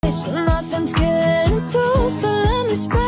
But nothing's getting through, so let me spell